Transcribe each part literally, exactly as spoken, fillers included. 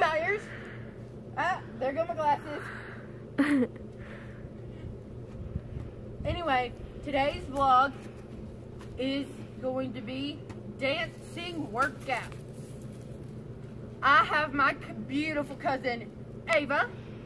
tires. Ah, there go my glasses. Anyway, today's vlog is going to be dancing workouts. I have my beautiful cousin Ava.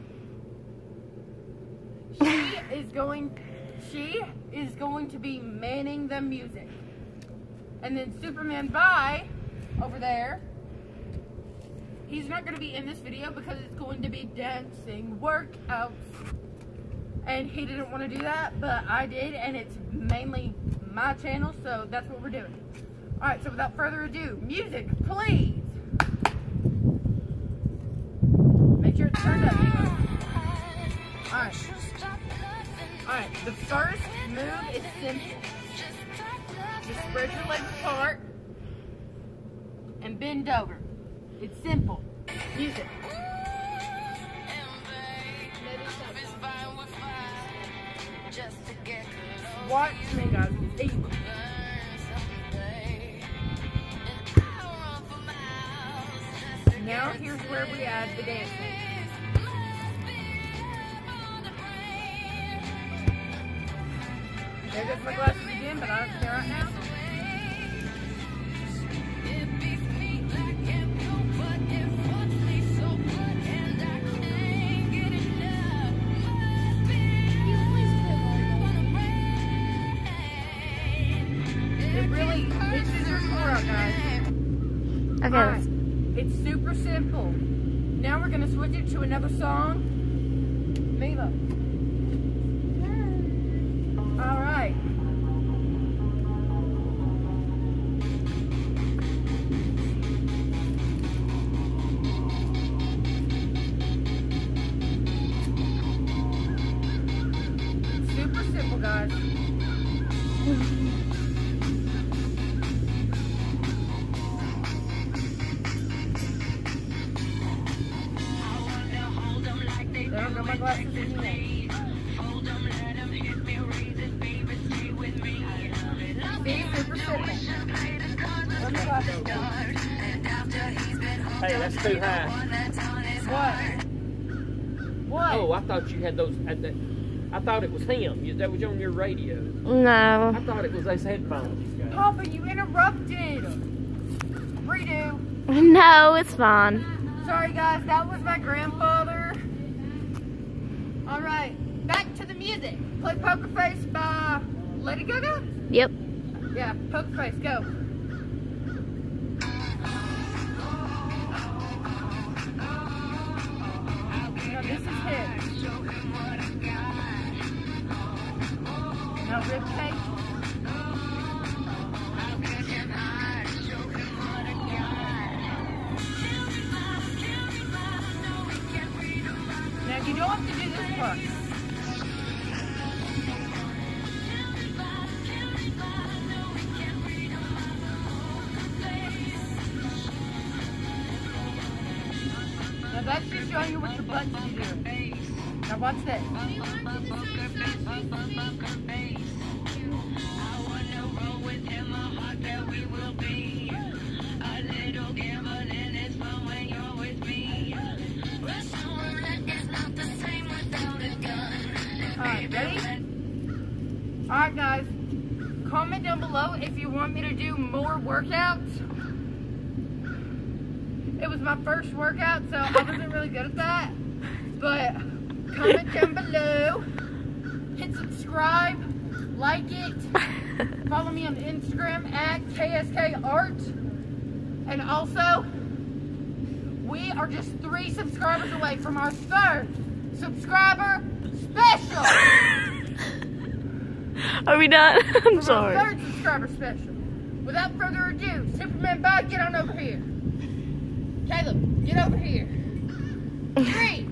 She is going she is going to be manning the music. And then Superman Bye over there, he's not going to be in this video because it's going to be dancing workouts. And he didn't want to do that, but I did, and it's mainly my channel, so that's what we're doing. Alright, so without further ado, music, please. Make sure it's turned up. Alright. Alright, the first move is simple. Just spread your legs apart and bend over. It's simple. Music. Watch me, guys. It's easy. Now here's where we add the dancing. There goes my glasses again, but I don't care right now. It really, this is your core out, guys. Okay. Right. It's super simple. Now we're gonna switch it to another song. Mila. All right. Super simple, guys. I don't know my glasses anymore. Super simple. Hey, that's too high. What? What? Oh, I thought you had those. At the, I thought it was him. You, that was on your radio. No. I thought it was those headphones. Papa, you interrupted. Redo. No, it's fine. Sorry, guys. That was my grandfather. All right. Back to the music. Play Poker Face by Lady Gaga? Yep. Yeah, Poker Face. Go. Now, this is his. Now, ribcage. Now, you don't have to do this part. Now, that's just showing you what your buttons do. Now, watch this. Alright, ready? Alright, guys. Comment down below if you want me to do more workouts. It was my first workout, so I wasn't really good at that. But comment down below. Hit subscribe. Like it. Follow me on Instagram at K S K Art. And also, we are just three subscribers away from our third subscriber special. Are we done? I'm From sorry. our third subscriber special. Without further ado, Superman Bye, get on over here. Caleb, get over here. Three.